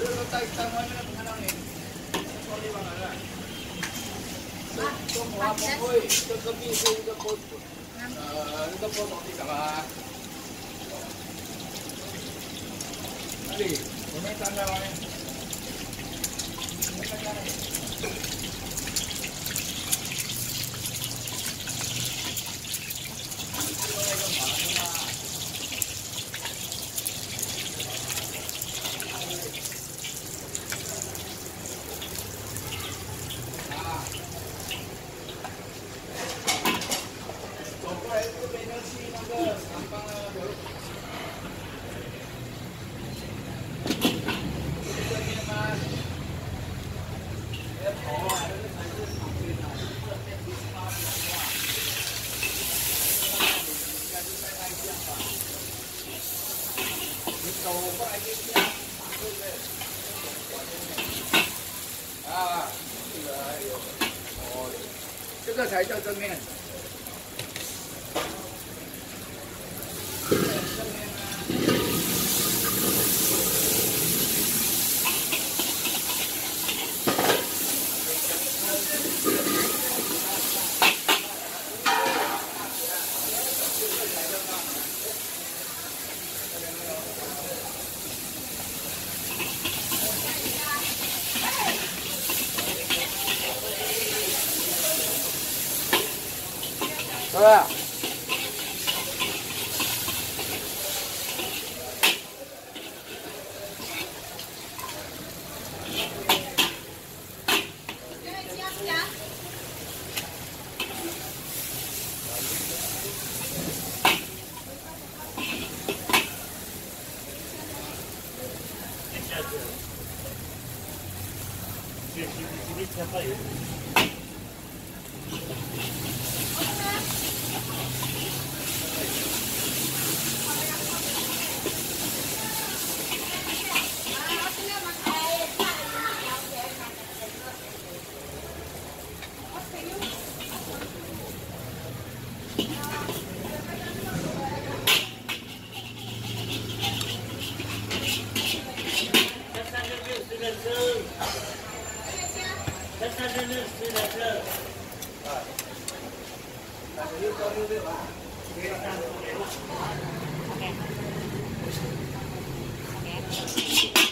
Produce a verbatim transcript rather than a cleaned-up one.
这个在在外面看到你，说地方来了。中华风味，这隔壁是一个波，呃，那个波东地什么啊？哪里？我没看到呢。没看到呢。这个那个马是吗？ 走过来就这样，对不对？啊，这个还有，哦，这个才叫正面。正面啊。是吧？Okay. Okay.